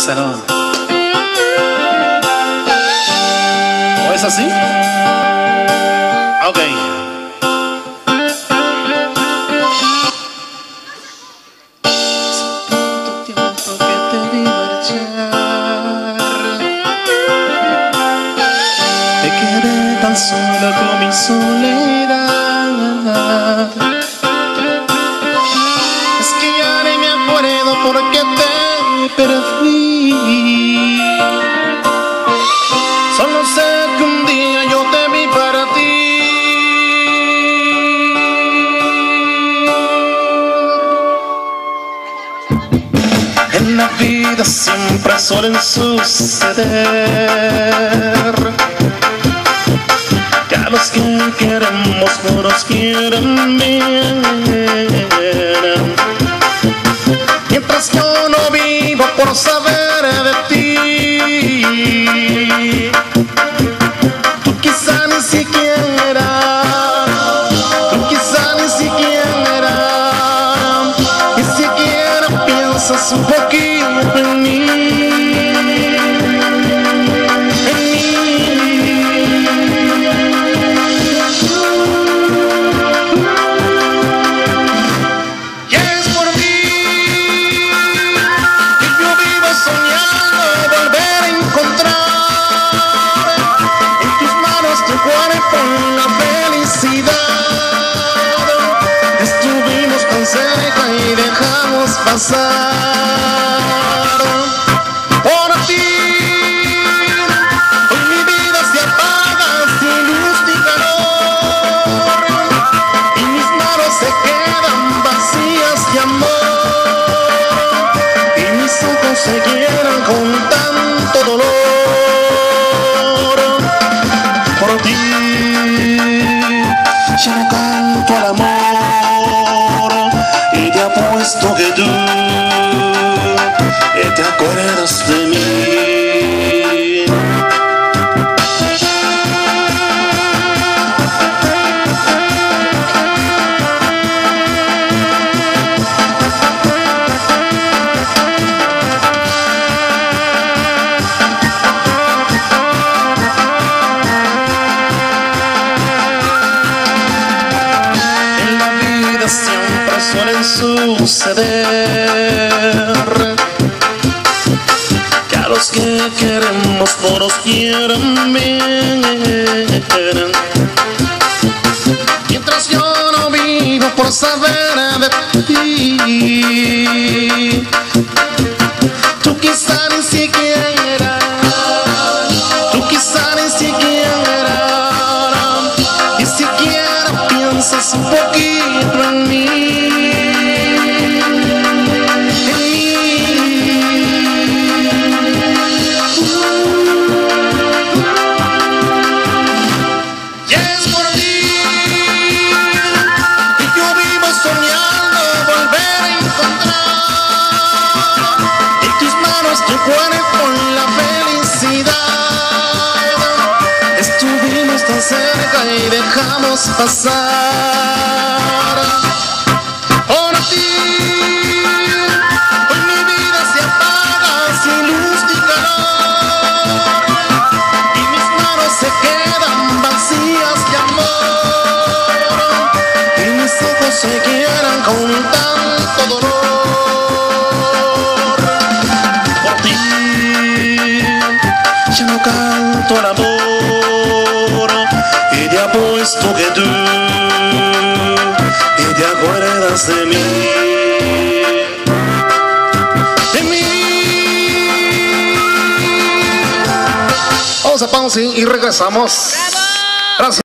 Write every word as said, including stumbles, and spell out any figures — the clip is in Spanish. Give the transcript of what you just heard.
salón. ¿O es así? Ok. Hace tanto tiempo que te vi marchar. Te quedé tan sola con mi soledad. Es que ya ni me acuerdo por qué te perdí. Solo sé que un día yo te vi para ti. En la vida siempre suelen suceder que a los que queremos no nos quieren bien. Mientras yo no vivo por saber de ti, tú quizá ni siquiera, tú quizá ni siquiera, ni siquiera piensas un poquito en mí. Y dejamos pasar por ti. Hoy mi vida se apaga sin luz ni calor, y mis manos se quedan vacías de amor, y mis ojos se llenan con tanto dolor. Por ti ya no canto al amor, puesto que tú te acuerdas de mí. En la vida siempre suelen suceder que a los que queremos no nos quieren bien. Mientras yo no vivo por saber de ti, tú quizá ni siquiera, tú quizá ni siquiera, ni siquiera piensas un poquito en mí. Tu cuerpo en la felicidad, estuvimos tan cerca y dejamos pasar por ti. Hoy mi vida se apaga sin luz ni calor, y mis manos se quedan vacías de amor, y mis ojos se quedan con tanto dolor. Ya no canto al amor, y te apuesto que tú y te acuerdas de mí, de mí. Vamos a pausa y regresamos. Gracias.